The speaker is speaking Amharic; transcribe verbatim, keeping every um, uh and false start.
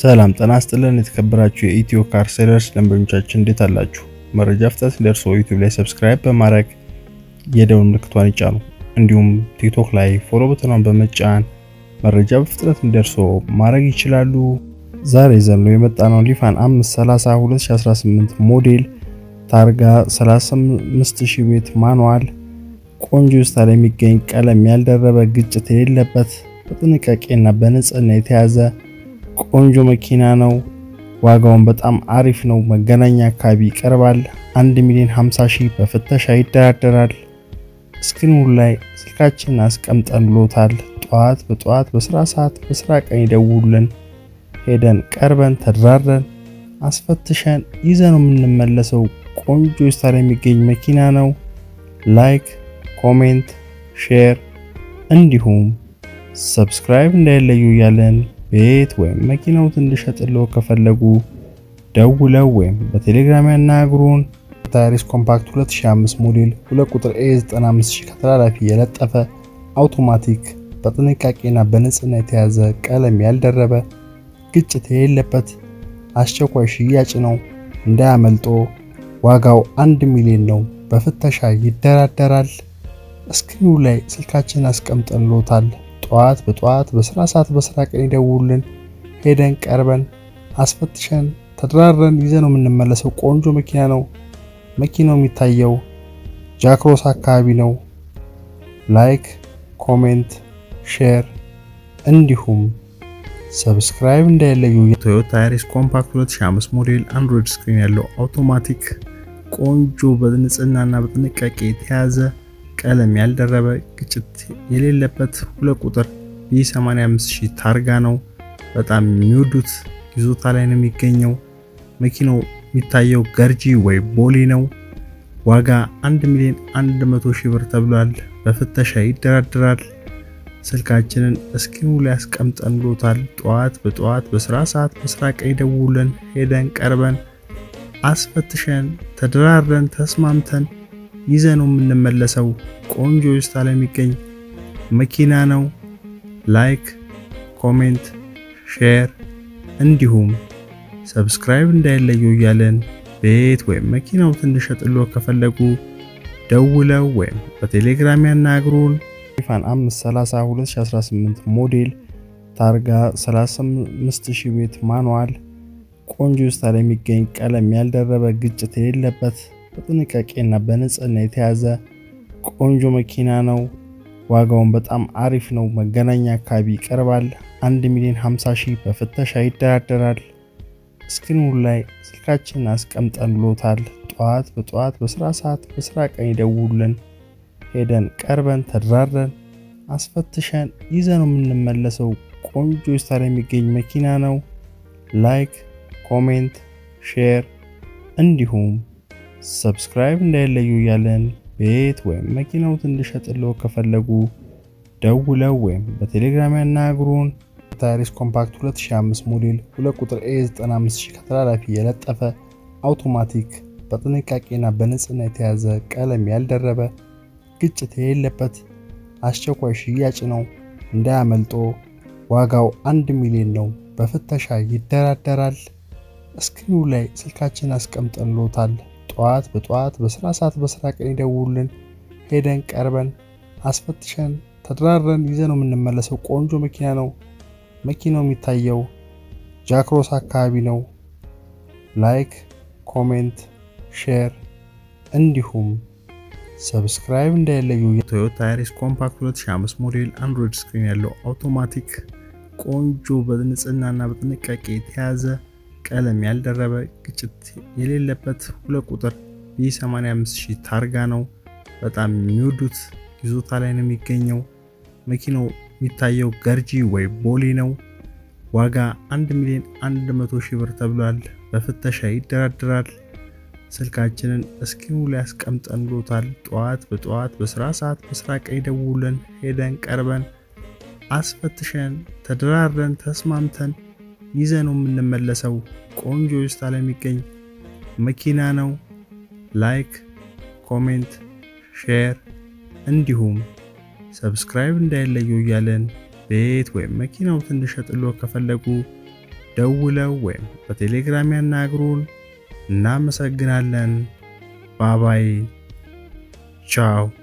ሰላም ጤና ይስጥልን የተከበራችሁ የኢትዮ ካር ሴለርስ ደንበኞቻችን እንዴት አላችሁ? መረጃ ፍጥነት እንዲደርሶ ዩቲዩብ ላይ ሰብስክራይብ በማድረግ የደውል ምልክቷን ይጫኑ። እንዲሁም ቲክቶክ ላይ ፎሎ በተኗን በመጫን መረጃ በፍጥነት እንዲደርሶ ማድረግ ይችላሉ። ዛሬ ዘንዶ የመጣነው ሊፋን አምስት ሰላሳ ሁለት ሺህ አስራ ስምንት ሞዴል ታርጋ ሰላሳ አምስት ሺህ ቤት ማኑዋል ቆንጆ ስታይል የሚገኝ ቀለም ያልደረበ ግጭት የሌለበት በጥንቃቄና በንጽህና የተያዘ ቆንጆ መኪና ነው። ዋጋውን በጣም አሪፍ ነው። መገናኛ አካባቢ ይቀርባል። አንድ ሚሊዮን ሃምሳ ሺህ በፍተሻ ይደራደራል። ስክሪኑ ላይ ስልካችንን አስቀምጠንሎታል። ጧት በጧት በስራ ሰዓት በስራ ቀን ይደውሉልን። ሄደን ቀርበን ተደራድረን አስፈትሸን ይዘን የምንመለሰው ቆንጆ ስታይል የሚገኝ መኪና ነው። ላይክ፣ ኮሜንት፣ ሼር እንዲሁም ሰብስክራይብ እንዳይለዩ ያለን ቤት ወይም መኪናዎትን እንድንሸጥሎት ከፈለጉ ደውለው ወይም በቴሌግራም ያናግሩን። ታሪስ ኮምፓክት ሁለት ሺህ አምስት ሞዴል ሁለት ቁጥር ኤ ዘጠና አምስት ሺህ ከተላላፊ የለጠፈ አውቶማቲክ በጥንቃቄና በንጽህና የተያዘ ቀለም ያልደረበ ግጭት የሌለበት አስቸኳይ ሽያጭ ነው። እንዳያመልጦ። ዋጋው አንድ ሚሊዮን ነው። በፍተሻ ይደራደራል። ስክሪኑ ላይ ስልካችንን አስቀምጠንሎታል። ጧት በጧት በስራ ሰዓት በስራ ቀን ይደውሉልን። ሄደን ቀርበን አስፈትሸን ተደራድረን ይዘን የምንመለሰው ቆንጆ መኪና ነው። መኪናው የሚታየው ጃክሮስ አካባቢ ነው። ላይክ፣ ኮሜንት፣ ሼር እንዲሁም ሰብስክራይብ እንዳይለዩ። ቶዮታ ያሪስ ኮምፓክት ሁለት ሺህ አምስት ሞዴል አንድሮይድ ስክሪን ያለው አውቶማቲክ ቆንጆ በንጽህናና በጥንቃቄ የተያዘ ቀለም ያልደረበ ግጭት የሌለበት ሁለት ቁጥር ቢ ሰማንያ አምስት ሺህ ታርጋ ነው። በጣም የሚወዱት ይዞታ ላይ ነው የሚገኘው። መኪናው የሚታየው ገርጂ ወይ ቦሊ ነው። ዋጋ አንድ ሚሊዮን አንድ መቶ ሺህ ብር ተብሏል። በፍተሻ ይደራደራል። ስልካችንን ስክሪኑ ላይ አስቀምጠንሎታል። ጧት በጧት በስራ ሰዓት በስራ ቀን ይደውሉልን። ሄደን ቀርበን አስፈትሸን ተደራድረን ተስማምተን ይዘነው የምንመለሰው ቆንጆ ስታይል የሚገኝ መኪና ነው። ላይክ፣ ኮሜንት፣ ሼር እንዲሁም ሰብስክራይብ እንዳይለዩ ያለን ቤት ወይም መኪናዎትን እንድንሸጥሎት ከፈለጉ ደውለው ወይም በቴሌግራም ያናግሩን። ሊፋን አምስት ሰላሳ ሁለት ሺህ አስራ ስምንት ሞዴል ታርጋ ሰላሳ አምስት ሺህ ቤት ማኑዋል ቆንጆ ስታይል የሚገኝ ቀለም ያልደረበ ግጭት የሌለበት በጥንቃቄና በንጽህና የተያዘ ቆንጆ መኪና ነው። ዋጋውን በጣም አሪፍ ነው። መገናኛ አካባቢ ይቀርባል። አንድ ሚሊዮን ሃምሳ ሺህ በፍተሻ ይደራደራል። ስክሪኑ ላይ ስልካችንን አስቀምጠንሎታል። ጧት በጧት በስራ ሰዓት በስራ ቀን ይደውሉልን። ሄደን ቀርበን ተደራድረን አስፈትሸን ይዘን የምንመለሰው ቆንጆ ስታይል የሚገኝ መኪና ነው። ላይክ፣ ኮሜንት፣ ሼር እንዲሁም ሰብስክራይብ እንዳይለዩ ያለን ቤት ወይም መኪናዎትን እንድንሸጥሎት ከፈለጉ ደውለው ወይም በቴሌግራም ያናግሩን። ታሪስ ኮምፓክት ሁለት ሺህ አምስት ሞዴል ሁለት ቁጥር ኤ ዘጠና አምስት ሺህ ከተላላፊ የለጠፈ አውቶማቲክ በጥንቃቄና በንጽህና የተያዘ ቀለም ያልደረበ ግጭት የሌለበት አስቸኳይ ሽያጭ ነው። እንዳያመልጦ። ዋጋው አንድ ሚሊዮን ነው። በፍተሻ ይደራደራል። ስክሪኑ ላይ ስልካችንን አስቀምጠንሎታል። ጧት በጧት በስራ ሰዓት በስራ ቀን ይደውሉልን። ሄደን ቀርበን አስፈትሸን ተደራድረን ይዘነው የምንመለሰው ቆንጆ መኪና ነው። መኪናው የሚታየው ጃክሮስ አካባቢ ነው። ላይክ፣ ኮሜንት፣ ሼር እንዲሁም ሰብስክራይብ እንዳይለዩ። ቶዮታ ያሪስ ኮምፓክት ሁለት ሺህ አምስት ሞዴል አንድሮይድ ስክሪን ያለው አውቶማቲክ ቆንጆ በንጽህናና በጥንቃቄ የተያዘ ቀለም ያልደረበ ግጭት የሌለበት ሁለት ቁጥር ቢ ሰማንያ አምስት ሺህ ታርጋ ነው። በጣም የሚወዱት ይዞታ ላይ ነው የሚገኘው። መኪናው የሚታየው ገርጂ ወይ ቦሊ ነው። ዋጋ አንድ ሚሊዮን አንድ መቶ ሺህ ብር ተብሏል። በፍተሻ ይደራደራል። ስልካችንን ስክሪኑ ላይ አስቀምጠንሎታል። ጧት በጧት በስራ ሰዓት በስራ ቀን ይደውሉልን። ሄደን ቀርበን አስፈትሸን ተደራድረን ተስማምተን ይዘነው የምንመለሰው ቆንጆ ስታይል የሚገኝ መኪና ነው። ላይክ፣ ኮሜንት፣ ሼር እንዲሁም ሰብስክራይብ እንዳይለዩ ያለን ቤት ወይም መኪናዎትን እንድንሸጥሎት ከፈለጉ ደውለው ወይም በቴሌግራም ያናግሩን። እናመሰግናለን። ባባይ ቻው።